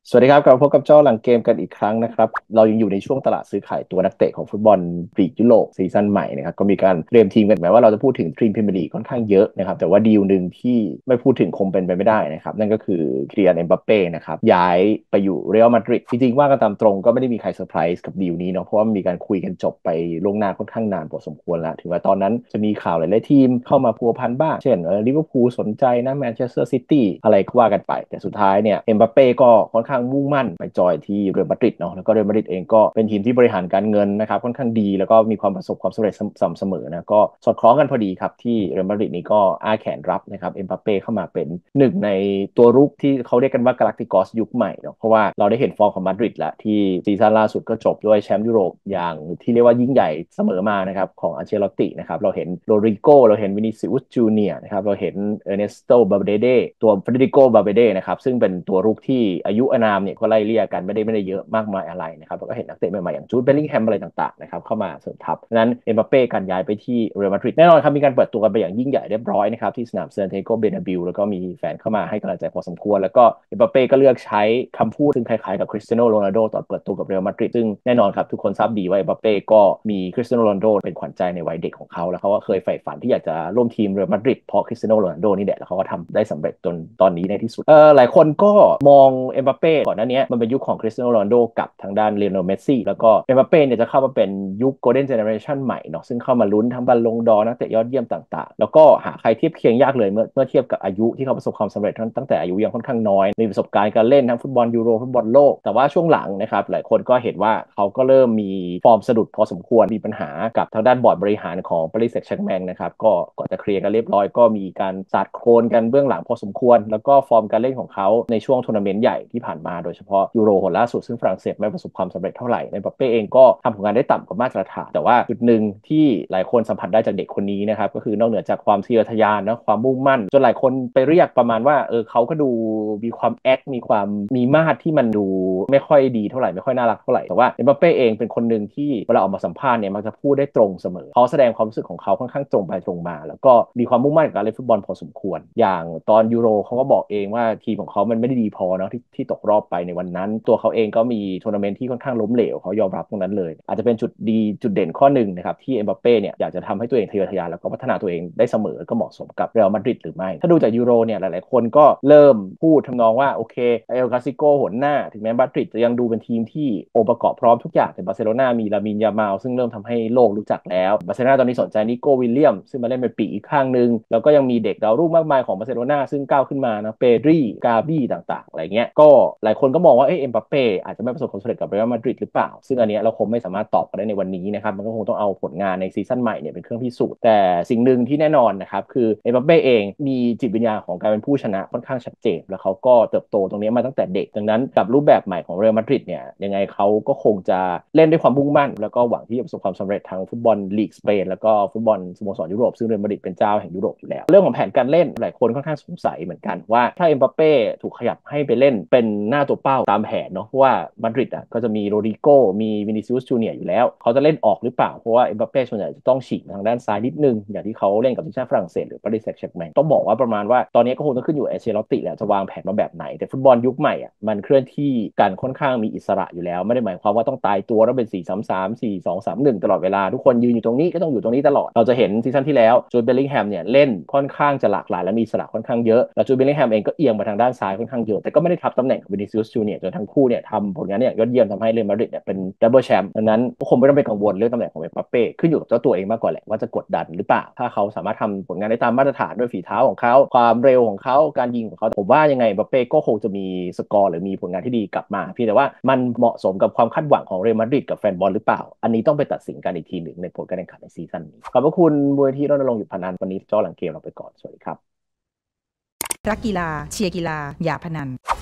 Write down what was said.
สวัสดีครับกลับมาพบกับเจ้าหลังเกมกันอีกครั้งนะครับเรายังอยู่ในช่วงตลาดซื้อขายตัวนักเตะของฟุตบอลลีกยุโรปซีซั่นใหม่นะครับก็มีการเตรียมทีมกันแม้ว่าเราจะพูดถึงทีมพรีเมียร์ลีกค่อนข้างเยอะนะครับแต่ว่าดีลหนึ่งที่ไม่พูดถึงคงเป็นไปไม่ได้นะครับนั่นก็คือเคลียร์เอ็มบัปเป้นะครับย้ายไปอยู่เรอัลมาดริดจริงๆว่ากันตามตรงก็ไม่ได้มีใครเซอร์ไพรส์กับดีลนี้เนาะเพราะว่ามีการคุยกันจบไปล่วงหน้าค่อนข้างนานพอสมควรแล้วถึงว่าตอนนั้นจะมีข่าวหลายๆทีมเข้ามาพัวพันบ้างเช่นลิเวอร์พูลสนใจนะแมนเชสเตอร์ซิตี้อะไรก็ว่ากันไปแต่สุดท้ายเนี่ยเอ็มบัปเป้ก็ค่อนข้างมุ่งมั่นไปจอยที่เรอัลมาดริดเนาะแล้วก็เรอัลมาดริดเองก็เป็นทีมที่บริหารการเงินนะครับค่อนข้างดีแล้วก็มีความประสบความสำเร็จสม่ำเสมอนะก็สอดคล้องกันพอดีครับที่เรอัลมาดริดนี้ก็อ้าแขนรับนะครับเอ็มบัปเป้เข้ามาเป็นหนึ่งในตัวรุกที่เขาเรียกกันว่ากาแล็กติกอสยุคใหม่เนาะเพราะว่าเราได้เห็นฟอร์มของมาดริดแล้วที่ซีซั่นล่าสุดก็จบด้วยแชมป์ยุโรปอย่างที่เรียกว่ายิ่งใหญ่เสมอมานะครับของอัลเชลอตตินะครับเราเห็นโรดริโกเราเห็นวินิซิอุสจูเนียร์นะครับเราเห็นเออร์เนสโตบาเดเดตัวเฟรเดริโกบาเบเดนะครับซึ่งเป็นตัวรุกที่อายุอานามเนี่ยก็ไล่เลี่ยกันไม่ได้เยอะมากมายอะไรนะครับแล้วก็เห็นนักเตะใหม่ๆอย่างจูดเบลลิงแฮมอะไรต่างๆนะครับเข้ามาเสริมทัพนั้นเอ็มบัปเป้การย้ายไปที่เรอัลมาดริดแน่นอนครับมีการเปิดตัวกันไปอย่างยิ่งใหญ่เรียบร้อยนะครับที่สนามเซานติอาโกเบอร์นาบิลแล้วก็มีแฟนเข้ามาให้กำลังใจพอสมควรแล้วก็เอ็มบัปเป้ก็เลือกใช้คำพูดซึ่งคล้ายๆกับคริสเตียโนโรนัลโดตอนเปิดตัวกับเรอัลมาดริดซึ่งแน่นอนครับทุกคนทราบดีว่าเอ็มบัปเป้ก็มีคริสเตียโนโรนัลโดเป็นขวัญใจในวัยเด็กของเขาแล้วเขาก็เคยใฝ่ฝันที่อยากจะร่วมทีมเรอัลมาดริดเพราะคริสเตียโนโรนัลโดนี่แหละแล้วเขาก็ทำได้สำเร็จจนตอนนี้ในที่สุดหลายคนก็มองเอ็มบัปเป้ก่อนหน้านี้มันเป็นยุคของคริสเตียโนโรนัลโดกับทางด้านเลโอนลเมสซี่แล้วก็เอ็มบัปเป้เนี่ยจะเข้ามาเป็นยุคโกลเด้นเจเนอเรชันใหม่เนาะซึ่งเข้ามาลุ้นทั้งบัลลงดอร์นักเตะยอดเยี่ยมต่างๆแล้วก็หาใครเทียบเคียงยากเลยเมื่อเทียบกับอายุที่เขาประสบความสำเร็จตั้งแต่อายุยังค่อนข้างน้อยมีประสบการณ์การเล่นทั้งฟุตบอลยูโรฟุตบอลโลกแต่ว่าช่วงหลังนะครับหลายคนก็เห็นว่าเขาก็เริ่มมีฟอร์มสะดุดพอสมควรมีปัญหากับทางด้านบอร์ดบริหารของปารีสแซงต์แชร์แมงนะครับก็ก่อนจะเคลียร์กันเรียบร้อยก็มีการสาดโคลนกันเบื้องหลังพอสมควรแล้วก็ฟอร์มการเล่นของเขาในช่วงทัวร์นาเมนต์ใหญ่ที่ผ่านมาโดยเฉพาะยูโรคนล่าสุดซึ่งฝรั่งเศสไม่ประสบความสำเร็จเท่าไหร่ในบัปเป้เองก็ทำผลงานได้ต่ำกว่ามาตรฐานแต่ว่าจุดหนึ่งที่หลายคนสัมผัสได้จากเด็กคนนี้นะครับก็คือนอกเหนือจากความทะเยอทะยานนะความมุ่งมั่นจนหลายคนไปเรียกประมาณว่าเขาก็ดูมีความแอคมีความมีมาตรที่มันดูไม่ค่อยดีเท่าไหร่ไม่ค่อยน่ารักเท่าไหร่แต่ว่าเอ็มบัปเป้เองเป็นคนหนึ่งที่เวลาออกมาสัมภาษณ์เนี่ยมักจะพูดได้ตรงเสมอเขาแสดงความรู้สึกของเขาค่อนข้างตรงไปตรงมาแล้วก็มีความมุ่งมั่นกับการเล่นฟุตบอลพอสมควรอย่างตอนยูโรเขาก็บอกเองว่าทีมของเขามันไม่ได้ดีพอเนาะที่ตกรอบไปในวันนั้นตัวเขาเองก็มีทัวร์นาเมนต์ที่ค่อนข้างล้มเหลวเขายอมรับตรงนั้นเลยอาจจะเป็นจุดดีจุดเด่นข้อหนึ่งนะครับที่เอ็มบัปเป้เนี่ยอยากจะทำให้ตัวเองทะเยอทะยานแล้วก็พัฒนาตัวเองได้เสมอก็เหมาะสมกับเรอัลมาดริดหรือไม่ถ้าดูจากยูโรเนี่ยหลายๆคนก็เริ่มพูดทำนองว่าโอเคเอลคลาสิโกหนหน้าถึงแม้มาดริดจะยังดูเป็นทีมที่องค์ประกอบพร้อมทุกอย่างแต่บาร์เซโลนามีลามินยามาลซึ่งเริ่มทำให้โลกรู้จักแล้วบาร์เซโลนาตอนนี้สนใจนิโก้วิลเลียมซึ่งมาเล่นเป็นปีกอีกข้างหนึ่งแล้วก็ยังมีเด็กดาวรุ่งมากมายของบาร์เซโลนาซึ่งก้าวขึ้นมานะเปดรีกาบี้ต่างๆอะไรเงี้ยก็หลายคนก็มองว่าเอ็มบัปเป้อาจจะไม่ประสบความสำเร็จกับเรอัลมาดริดหรือเปล่าซึ่งอันนี้เราคงไม่สามารถตอบกันได้ในวันนี้นะครับมันก็คงต้องเอาผลงานในซีซั่นใหม่เนี่ยเป็นเครื่องพิสูจน์แต่สิ่งหนึ่งที่แน่นอนนะครับคือเอ็มบัปเป้เองมีจิตวิญญาณของการเป็นผู้ชนะค่อนข้างชัดเจนแล้วเขาก็เติบโตตรงนี้มาตั้งแต่เด็กดังนั้นกับรูปแบบใหม่ของเรอัลมาดริดเนี่ยยังไงเขาก็คงจะเล่นด้วยความมุ่งมั่นแล้วก็หวังที่จะประสบความสำเร็จทางฟุตบอลลีกสเปนแล้วก็ฟุตบอลสโมสรยุโรปซึ่งเรอัลมาดริดเป็นเจ้าแห่งยุโรปอยู่แล้วเรื่องของแผนการเล่นหลายคนค่อนข้างสงสัยเหมือนกันว่าถ้าเอ็มบัปเป้ถูกขยับให้ไปเล่นเป็นหน้าตัวเป้าตามแผนเนาะเพราะว่ามาดริดอ่ะก็จะมีโรดริโกมีวินิซิอุสจูเนียร์อยู่แล้วเขาจะเล่นออกหรือเปล่าเพราะว่าเอ็มบัปเป้ส่วนใหญ่จะต้องฉีกทางด้านซ้ายนิดนึงอย่างที่เขาเล่นกับทีมชาติฝรั่งเศสหรือปารีสแซงต์แชร์แมงต้องบอกว่าประมาณว่าตอนนี้ก็คงต้องขึ้นอยู่เอเชลอตติแหละจะวางแผนมาแบบไหนแต่ฟุตบอลยุคใหม่อ่ะมันเคลื่อนที่กันค่อนข้างมีอิสระอยู่แล้วไม่ได้หมายความว่าต้องตายตัวแล้วเป็น4-3-34-2-3-1ตลอดเวลาทุกคนยืนอยู่ตรงนี้ก็ต้องอยู่ตรงนี้ตลอดเราจะเห็นซีซั่นที่แล้วจูดเบลลิงแฮมเนี่ยเล่นค่อนข้างจะหลากหลายและมีอิสระค่อนข้างเยอะแล้วจูดเบลลิงแฮมเองก็เอียงมาทางด้านซ้ายค่อนข้างเยอะแต่ก็ไม่ได้ทับตำแหน่งกับวินิซิอุสจูเนียร์จนทั้งคู่เนี่ยทำผลงานเนี่ยยอดเยี่ยมทำให้เรอัลมาดริดเนี่ยเป็นดับเบิลแชมป์ดังนั้นก็คงไม่ต้องไปกังวลเรื่องตำแหน่งของเอ็มบัปเป้ขึ้นอยู่กับเจ้าตัวเองมากกว่าแหละว่าจะกดดันหรือเปล่าถ้าเขาสามารถทำผลงานได้ตามมาตรฐานด้วยฝีเท้าของเขาความเร็วของเขาการยิงของเขาผมว่ายังไงเอ็มบัปเป้ก็คงจะมีสกอร์หรือมีผลงานที่ดีกลับมาเพียงแต่ว่ามันเหมาะสมกับความคาดหวังของเรอัลมาดริดกับแฟนบอลหรือเปล่าอันนี้ต้องไปตัดสินกันอีกทีหนึ่งในผลการแข่งขันในซีซั่นนี้ขอบพระคุณมูลนิธิรณรงค์หยุดพนันวันนี้เจ้าหลังเกมเราไปก่อนสวัสดีครับรักกีฬาเชียร์กีฬาอย่าพนัน